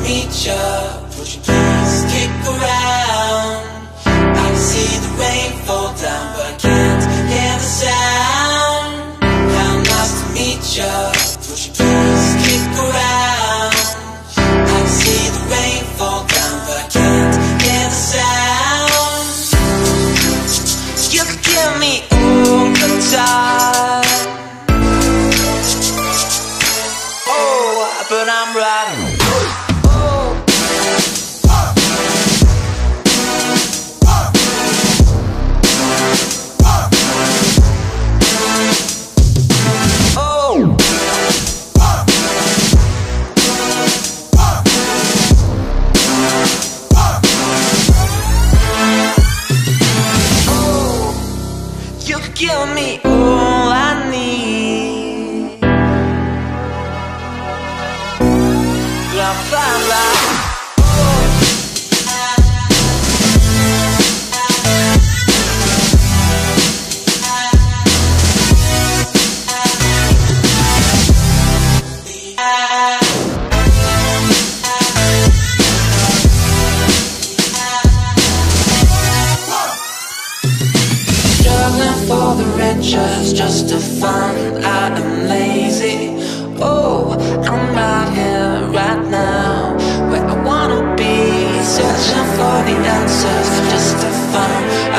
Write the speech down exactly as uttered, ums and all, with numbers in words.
meet ya. Would you please stick around? I can see the rain fall down, but I can't hear the sound. How nice to meet ya. Would you please stick around? I can see the rain fall down, but I can't hear the sound. You could give me all the time, oh, but I'm riding. Give me all I need. Blah, blah, blah. For the riches, just to fun, I am lazy. Oh, I'm right here, right now, where I wanna be, searching for the answers, just to fun.